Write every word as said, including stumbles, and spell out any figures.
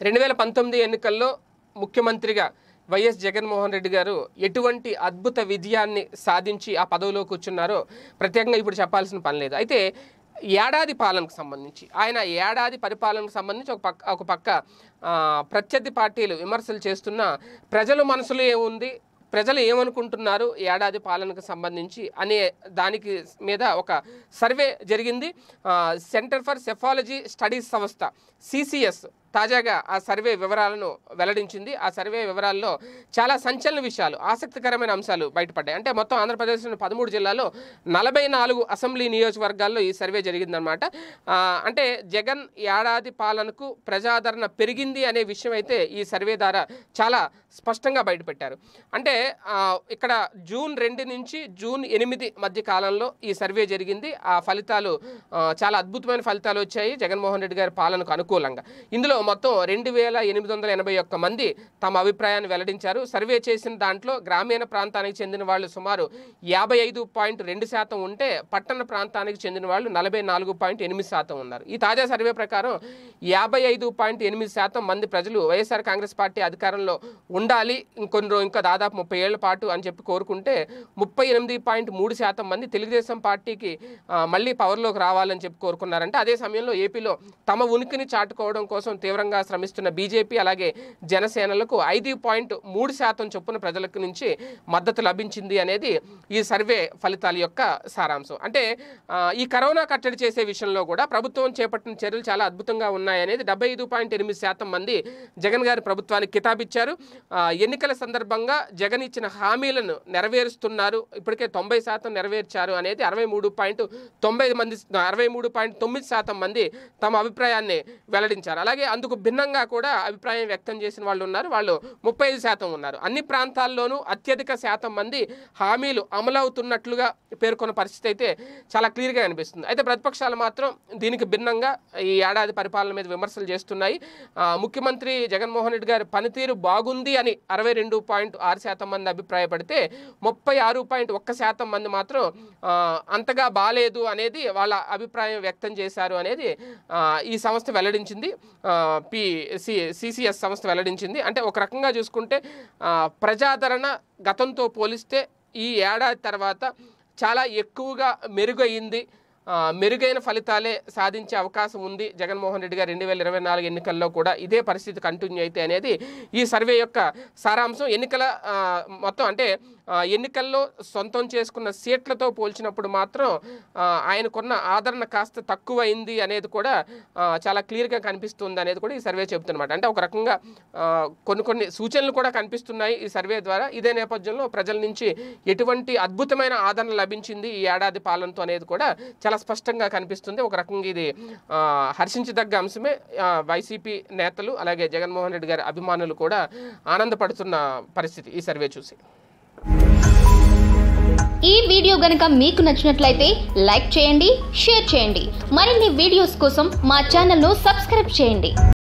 రెండు వేల పంతొమ్మిది ఎన్నికల్లో ముఖ్యమంత్రిగా వైఎస్ జగన్మోహన్ రెడ్డి గారు ఎటువంటి అద్భుత విజయాన్ని సాధించి ఆ పదవిలో కూర్చున్నారో ప్రత్యేకంగా ఇప్పుడు చెప్పాల్సిన పని లేదు. అయితే ఏడాది పాలనకు సంబంధించి ఆయన ఏడాది పరిపాలనకు సంబంధించి ఒక పక్క ఒక పక్క ప్రత్యర్థి పార్టీలు విమర్శలు చేస్తున్న ప్రజల మనసులో ఏముంది, ప్రజలు ఏమనుకుంటున్నారు ఏడాది పాలనకు సంబంధించి అనే దానికి మీద ఒక సర్వే జరిగింది. సెంటర్ ఫర్ సెఫాలజీ స్టడీస్ సంస్థ సిసిఎస్ తాజాగా ఆ సర్వే వివరాలను వెల్లడించింది. ఆ సర్వే వివరాల్లో చాలా సంచలన విషయాలు, ఆసక్తికరమైన అంశాలు బయటపడ్డాయి. అంటే మొత్తం ఆంధ్రప్రదేశ్లోని పదమూడు జిల్లాల్లో నలభై నాలుగు అసెంబ్లీ నియోజకవర్గాల్లో ఈ సర్వే జరిగిందనమాట. అంటే జగన్ ఏడాది పాలనకు ప్రజాదరణ పెరిగింది అనే విషయం అయితే ఈ సర్వే ద్వారా చాలా స్పష్టంగా బయటపెట్టారు. అంటే ఇక్కడ జూన్ రెండు నుంచి జూన్ ఎనిమిది మధ్య కాలంలో ఈ సర్వే జరిగింది. ఆ ఫలితాలు చాలా అద్భుతమైన ఫలితాలు వచ్చాయి జగన్మోహన్ రెడ్డి గారి పాలనకు అనుకూలంగా. ఇందులో మొత్తం రెండు వేల ఎనిమిది వందల ఎనభై ఒక్క మంది తమ అభిప్రాయాన్ని వెల్లడించారు. సర్వే చేసిన దాంట్లో గ్రామీణ ప్రాంతానికి చెందిన వాళ్ళు సుమారు యాభై ఐదు పాయింట్ రెండు శాతం ఉంటే పట్టణ ప్రాంతానికి చెందిన వాళ్ళు నలభై నాలుగు పాయింట్ ఎనిమిది శాతం ఉన్నారు. ఈ తాజా సర్వే ప్రకారం యాభై ఐదు పాయింట్ ఎనిమిది శాతం మంది ప్రజలు వైఎస్ఆర్ కాంగ్రెస్ పార్టీ అధికారంలో ఉండాలి ఇంకొన్ని ఇంకా దాదాపు ముప్పై ఏళ్ల పాటు అని చెప్పి కోరుకుంటే ముప్పై ఎనిమిది పాయింట్ మూడు శాతం మంది తెలుగుదేశం పార్టీకి మళ్ళీ పవర్లోకి రావాలని చెప్పి కోరుకున్నారంటే అదే సమయంలో ఏపీలో తమ ఉనికిని చాటుకోవడం కోసం తీవ్రంగా శ్రమిస్తున్న బీజేపీ అలాగే జనసేనలకు ఐదు పాయింట్ మూడు శాతం చొప్పున ప్రజలకు నుంచి మద్దతు లభించింది అనేది ఈ సర్వే ఫలితాల యొక్క సారాంశం. అంటే ఈ కరోనా కట్టడి చేసే విషయంలో కూడా ప్రభుత్వం చేపట్టిన చర్యలు చాలా అద్భుతంగా ఉన్నాయనేది డెబ్బై ఐదు పాయింట్ ఎనిమిది శాతం మంది జగన్ గారి ప్రభుత్వానికి కితాబిచ్చారు. ఎన్నికల సందర్భంగా జగన్ ఇచ్చిన హామీలను నెరవేరుస్తున్నారు, ఇప్పటికే తొంభై శాతం నెరవేర్చారు అనేది అరవై మూడు పాయింట్ తొంభై మంది అరవై మూడు పాయింట్ తొమ్మిది శాతం మంది తమ అభిప్రాయాన్ని వెల్లడించారు. అలాగే అందుకు భిన్నంగా కూడా అభిప్రాయం వ్యక్తం చేసిన వాళ్ళు ఉన్నారు, వాళ్ళు ముప్పై ఐదు శాతం ఉన్నారు. అన్ని ప్రాంతాల్లోనూ అత్యధిక శాతం మంది హామీలు అమలవుతున్నట్లుగా పేర్కొన్న పరిస్థితి అయితే చాలా క్లియర్గా అనిపిస్తుంది. అయితే ప్రతిపక్షాలు మాత్రం దీనికి భిన్నంగా ఈ ఏడాది పరిపాలన మీద విమర్శలు చేస్తున్నాయి. ముఖ్యమంత్రి జగన్మోహన్ రెడ్డి గారి పనితీరు బాగుంది అని అరవై రెండు పాయింట్ ఆరు శాతం మంది అభిప్రాయపడితే ముప్పై ఆరు పాయింట్ ఒక్క శాతం మంది మాత్రం అంతగా బాలేదు అనేది వాళ్ళ అభిప్రాయం వ్యక్తం చేశారు అనేది ఈ సంస్థ వెల్లడించింది. పి సిసిఎస్ సంస్థ వెల్లడించింది. అంటే ఒక రకంగా చూసుకుంటే ప్రజాదరణ గతంతో పోలిస్తే ఈ ఏడాది తర్వాత చాలా ఎక్కువగా మెరుగైంది, మెరుగైన ఫలితాలే సాధించే అవకాశం ఉంది జగన్మోహన్ రెడ్డి గారు రెండు వేల ఇరవై నాలుగు ఎన్నికల్లో కూడా ఇదే పరిస్థితి కంటిన్యూ అయితే అనేది ఈ సర్వే యొక్క సారాంశం. ఎన్నికల మొత్తం అంటే ఎన్నికల్లో సొంతం చేసుకున్న సీట్లతో పోల్చినప్పుడు మాత్రం ఆయనకున్న ఆదరణ కాస్త తక్కువైంది అనేది కూడా చాలా క్లియర్గా కనిపిస్తుంది అనేది కూడా ఈ సర్వే చెబుతున్నమాట. అంటే ఒక రకంగా కొన్ని కొన్ని సూచనలు కూడా కనిపిస్తున్నాయి ఈ సర్వే ద్వారా. ఇదే నేపథ్యంలో ప్రజల నుంచి ఎటువంటి అద్భుతమైన ఆదరణ లభించింది ఈ ఏడాది పాలనతో అనేది కూడా చాలా స్పష్టంగా కనిపిస్తుంది. ఒక రకంగా ఇది హర్షించదగ్గ అంశమే. వైసీపీ నేతలు అలాగే జగన్మోహన్ రెడ్డి గారి అభిమానులు కూడా ఆనందపడుతున్న పరిస్థితి ఈ సర్వే చూసి. ఈ వీడియో గనుక మీకు నచ్చినట్లయితే లైక్ చేయండి, షేర్ చేయండి. మరిన్ని వీడియోస్ కోసం మా ఛానల్ను సబ్స్క్రైబ్ చేయండి.